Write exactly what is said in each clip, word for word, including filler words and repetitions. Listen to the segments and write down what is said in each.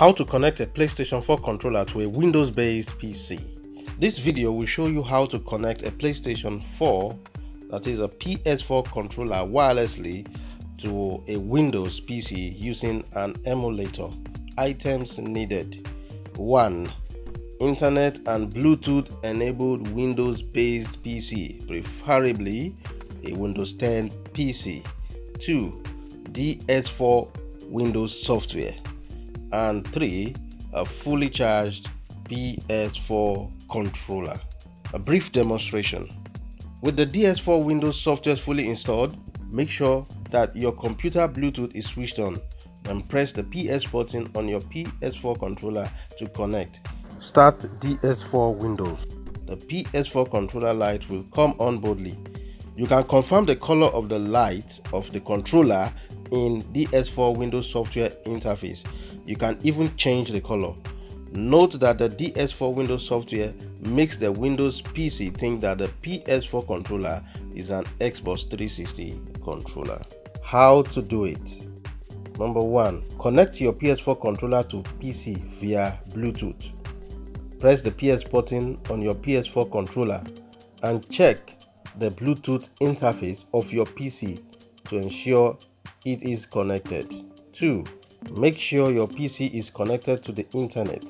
How to connect a PlayStation four controller to a Windows-based P C. This video will show you how to connect a PlayStation four, that is a P S four controller, wirelessly to a Windows P C using an emulator. Items needed: one. Internet and Bluetooth enabled Windows-based P C, preferably a Windows ten P C. two. D S four Windows software. And three. A fully charged P S four controller. A brief demonstration. With the D S four Windows software fully installed, make sure that your computer Bluetooth is switched on, and press the P S button on your P S four controller to connect. Start D S four Windows. The P S four controller light will come on boldly. You can confirm the color of the light of the controller in D S four Windows software interface. You can even change the color. Note that the D S four Windows software makes the Windows P C think that the P S four controller is an Xbox three sixty controller. How to do it? Number one. Connect your P S four controller to P C via Bluetooth. Press the P S button on your P S four controller and check the Bluetooth interface of your P C to ensure it is connected. two. Make sure your P C is connected to the internet.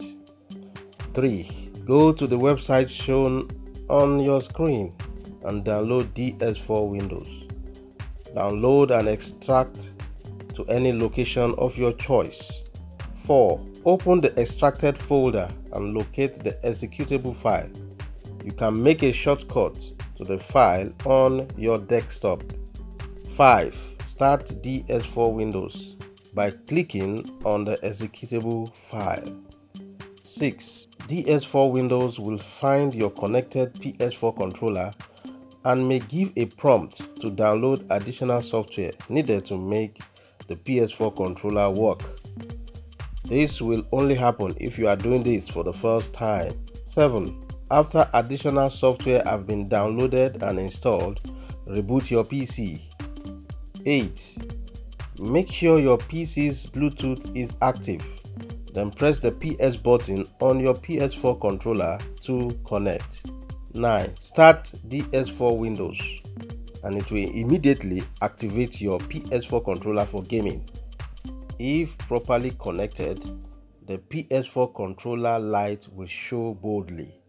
three. Go to the website shown on your screen and download D S four Windows. Download and extract to any location of your choice. four. Open the extracted folder and locate the executable file. You can make a shortcut to the file on your desktop. five. Start D S four Windows by clicking on the executable file. six. D S four Windows will find your connected P S four controller and may give a prompt to download additional software needed to make the P S four controller work. This will only happen if you are doing this for the first time. seven. After additional software have been downloaded and installed, reboot your P C. eight. Make sure your P C's Bluetooth is active. Then press the P S button on your P S four controller to connect. nine. Start D S four Windows and it will immediately activate your P S four controller for gaming. If properly connected, the P S four controller light will show boldly.